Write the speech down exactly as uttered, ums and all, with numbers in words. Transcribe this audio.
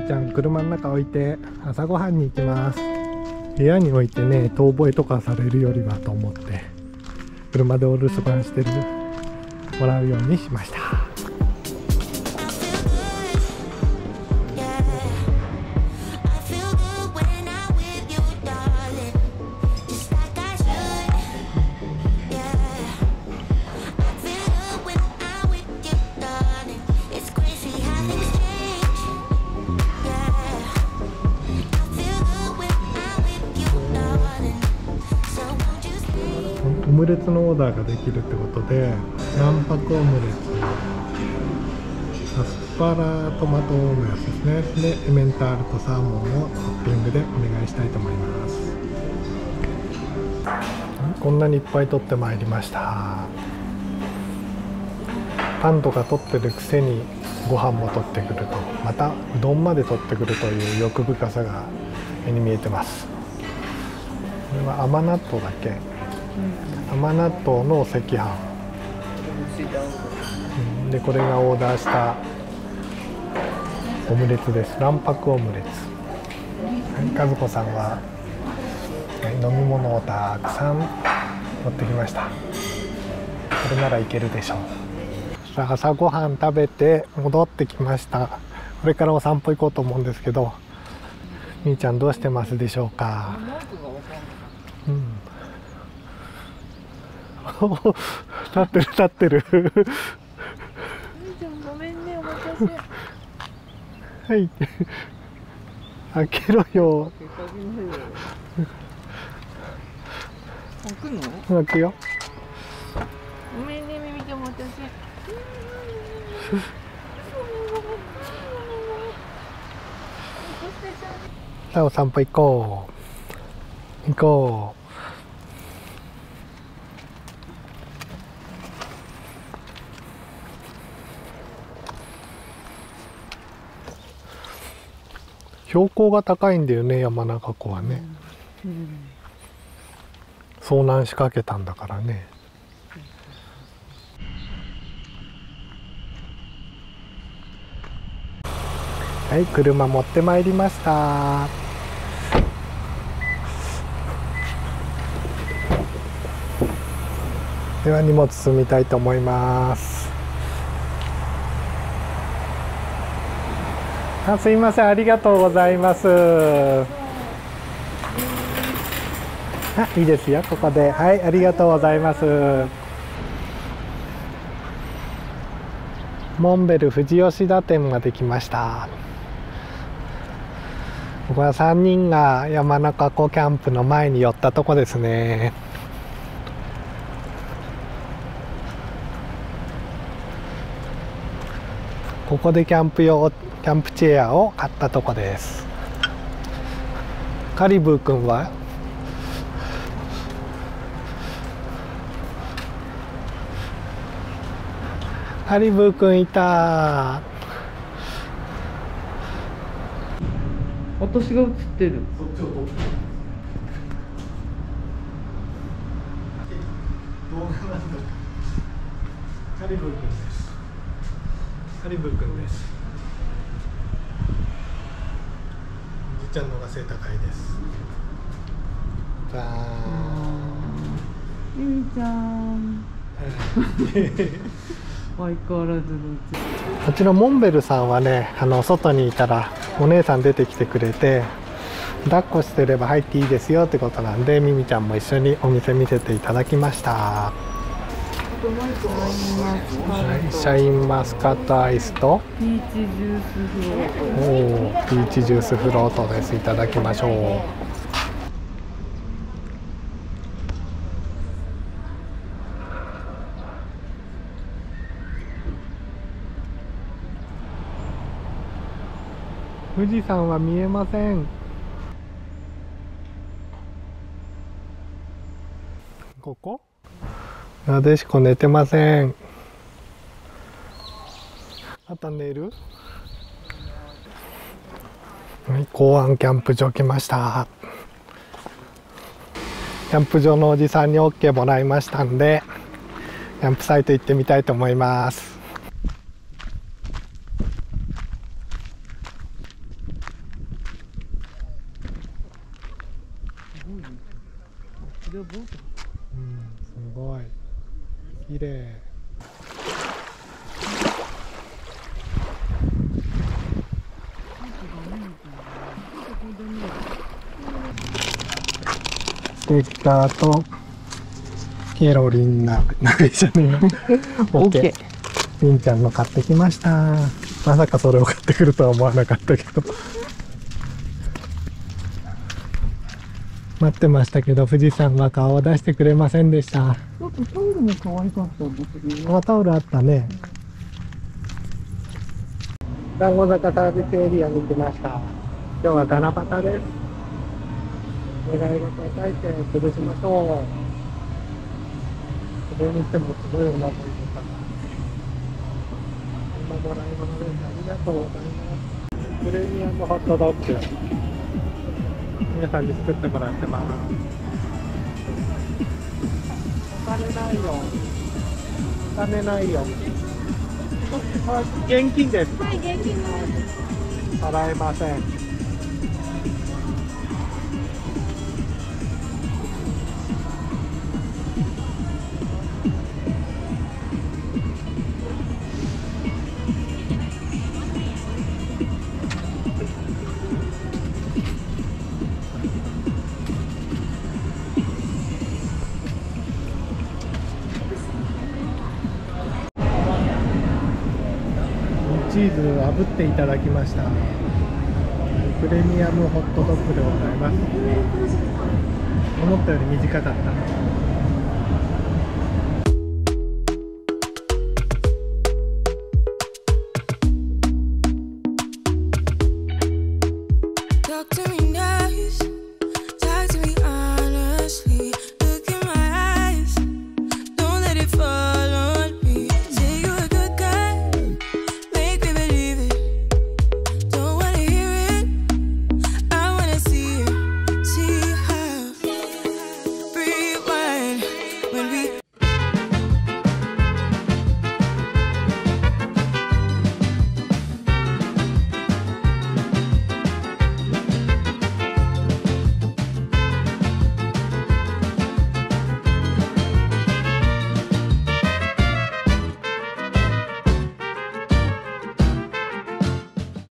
ちゃん車の中置いて朝ごはんに行きます。部屋に置いてね遠吠えとかされるよりはと思って車でお留守番してるもらうようにしました。オムレツのオーダーができるってことで卵白オムレツ、アスパラトマトのやつですね。でエメンタールとサーモンをトッピングでお願いしたいと思います。こんなにいっぱい取ってまいりました。パンとか取ってるくせにご飯も取ってくると、またうどんまで取ってくるという欲深さが目に見えてます。これは甘納豆だっけ、甘納豆の赤飯で、これがオーダーしたオムレツです。卵白オムレツ。はい、和子さんは、はい、飲み物をたくさん持ってきました。これならいけるでしょう。さあ朝ごはん食べて戻ってきました。これからお散歩行こうと思うんですけど、みーちゃんどうしてますでしょうか。うん、立ってる立ってるごめんね、お待たせ。 はい、開けろよ。 開くの？ 開くよ。 ごめんね、みみちゃんお待たせ。 さあお散歩行こう行こう。標高が高いんだよね、山中湖はね、うんうん、遭難しかけたんだからね。はい、車持ってまいりました。では荷物積みたいと思います。あ、すいません、ありがとうございます。あ、いいですよ、ここで。はい、ありがとうございます。モンベル富士吉田店まで来ました。ここはさんにんが山中湖キャンプの前に寄ったとこですね。ここでキャンプ用キャンプチェアを買ったとこです。カリブー君はカリブー君いた。 私が映ってる。 カリブー君です。カリブー君です。おじちゃんのが背高いです。じゃーん。 ゆみちゃん。相変わらずのうち。 こちらモンベルさんはね、あの外にいたらお姉さん出てきてくれて、抱っこしてれば入っていいですよってことなんで、ミミちゃんも一緒にお店見せていただきました。シャインマスカットアイスとピーチジュースフロート。 おー、ピーチジュースフロートです。いただきましょう。富士山は見えません。ここ？なでしこ寝てません。また寝る？はい、公安キャンプ場来ました。キャンプ場のおじさんに オーケー もらいましたんで、キャンプサイト行ってみたいと思います。 ごいね。これはボート。 うん、すごい綺麗。ステッカーとケロリン鍋鍋じゃねえな。オッケー。りんちゃんの買ってきました。まさかそれを買ってくるとは思わなかったけど。待ってましたけど、富士山は顔を出してくれませんでした。 なんかタオルも可愛かったんだけど。 あ、タオルあったね。団子坂サービスエリアに来ました。今日は七夕です。願い事を書いて潰しましょう。それにしてもすごいお守りとか。今もらい物です。ありがとうございます。プレミアムホットドッグ。皆さんに作ってもらってます。お金ないよ。お金ないよ。現金です。 はい、現金です。 払えません。チーズを炙っていただきました。プレミアムホットドッグでございます。思ったより短かった。